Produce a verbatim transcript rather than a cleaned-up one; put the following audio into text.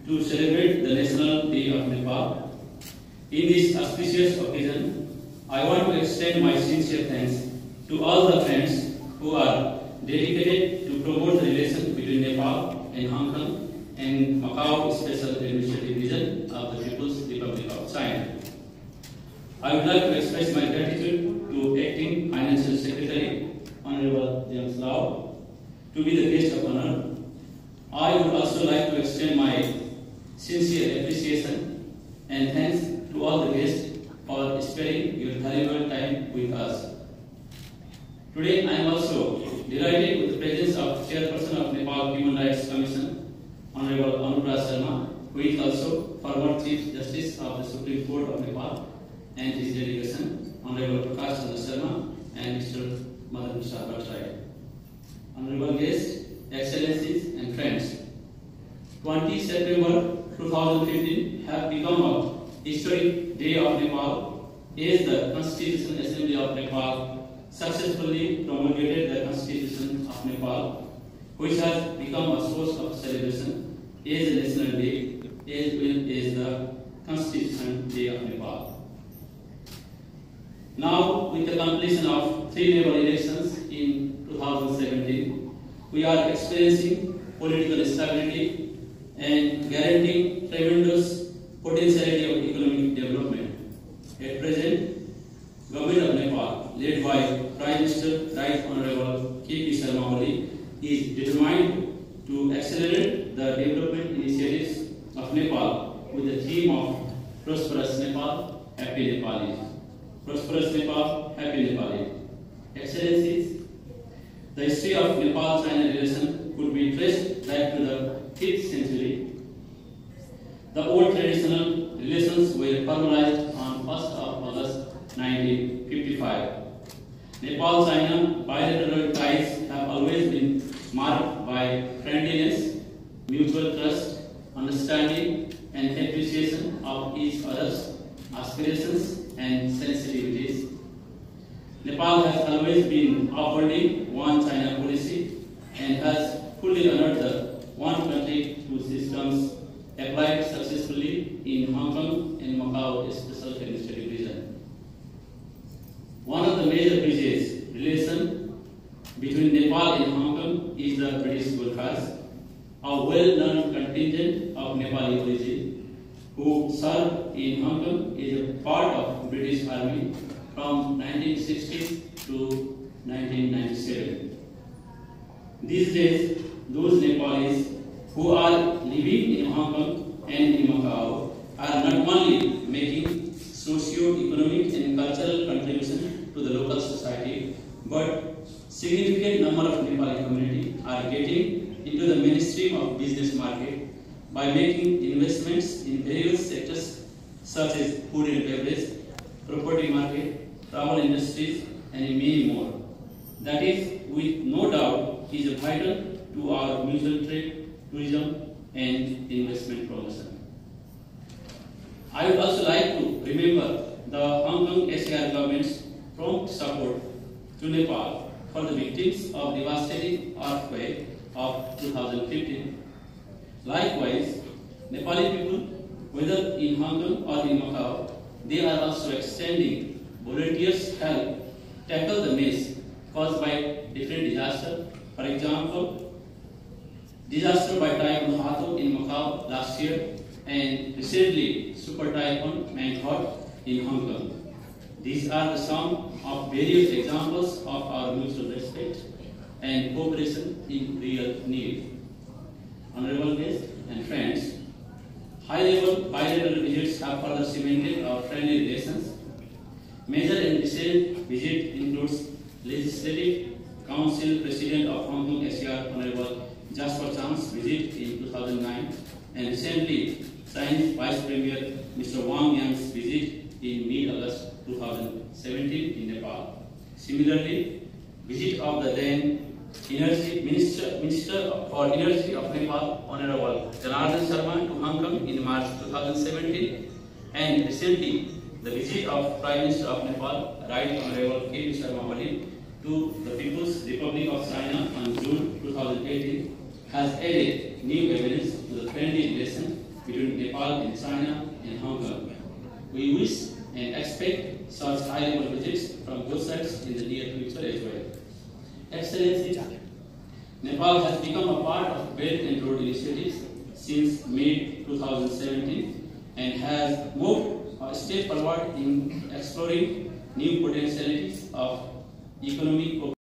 to celebrate the National Day of Nepal. In this auspicious occasion, I want to extend my sincere thanks to all the friends who are dedicated to promote the relation between Nepal and Hong Kong and Macau Special Administrative Region of the People's Republic of China. I would like to express my gratitude to Acting Financial Secretary, Honorable James Lau, to be the guest of honor. I would also like to extend my sincere appreciation and thanks to all the guests for sparing your valuable time with us. Today I am also delighted with the presence of Chairperson of Nepal Human Rights Commission, Honorable Anurag Sharma, who is also former Chief Justice of the Supreme Court of Nepal, and his delegation, Honorable Prakash Chandra Sharma and Mister Madan Shah Bhattrai. Honorable guests, Excellencies and friends, twentieth September two thousand fifteen have become a historic day of Nepal as the Constitutional Assembly of Nepal successfully promulgated the Constitution of Nepal, which has become a source of celebration as a national day as well as the Constitution Day of Nepal. Now, with the completion of three Nepal elections in two thousand seventeen, we are experiencing political stability and guaranteeing tremendous potentiality of economic development. At present, Government of Nepal, led by Prime Minister Right Honorable K P Sharma Oli, is determined to accelerate the development initiatives of Nepal with the theme of Prosperous Nepal, Happy Nepalis. Prosperous Nepal, Happy Nepalis. Excellencies, the history of Nepal-China relation could be traced back to the fifth century. The old traditional relations were formalized on first of August nineteen fifty-five. Nepal-China bilateral ties have always been marked by friendliness, mutual trust, understanding, and appreciation of each other's aspirations and sensitivities. Nepal has always been upholding one China policy and has fully honored the one country, two systems applied successfully in Hong Kong and Macau Special Administrative Region. One of the major bridges relation between Nepal and Hong Kong is the British Gurkhas, a well-known contingent of Nepali origin who served in Hong Kong as a part of British Army from nineteen sixty to nineteen ninety-seven. These days, those Nepalis who are living in Hong Kong and in Macau are not only making socio-economic and cultural contribution to the local society, but significant number of Nepali community are getting into the mainstream of business market by making investments in various sectors such as food and beverage, property market, travel industries, and many more. That is, with no doubt, is vital to our mutual trade, tourism, and investment promotion. I would also like to remember the Hong Kong S A R government's prompt support to Nepal for the victims of devastating earthquake of two thousand fifteen. Likewise, Nepali people, whether in Hong Kong or in Macau, they are also extending volunteers' help tackle the mess caused by different disasters. For example, disaster by Typhoon Hato in Macau last year, and recently Super Typhoon Mangkhut in Hong Kong. These are the some of various examples of our mutual respect and cooperation in real need. Honorable guests and friends, high-level bilateral visits have further cemented our friendly relations. Major and recent visit includes Legislative Council President of Hong Kong S A R Honorable Jasper Chang's visit in two thousand nine, and recently Chinese Vice Premier Mister Wang Yang's visit in mid-August two thousand seventeen in Nepal. Similarly, visit of the then Energy Minister, Minister for Energy of Nepal, Honorable Janardhan Sharma to Hong Kong in March two thousand seventeen, and recently the visit of Prime Minister of Nepal, Right Honorable K P Sharma Oli, to the People's Republic of China on June two thousand eighteen has added new evidence to the friendly relation Nepal, in China, and Hong Kong. We wish and expect such high-level visits from both sides in the near future as well. Excellency, Nepal has become a part of Belt and Road initiatives since May two thousand seventeen and has moved a step forward in exploring new potentialities of economic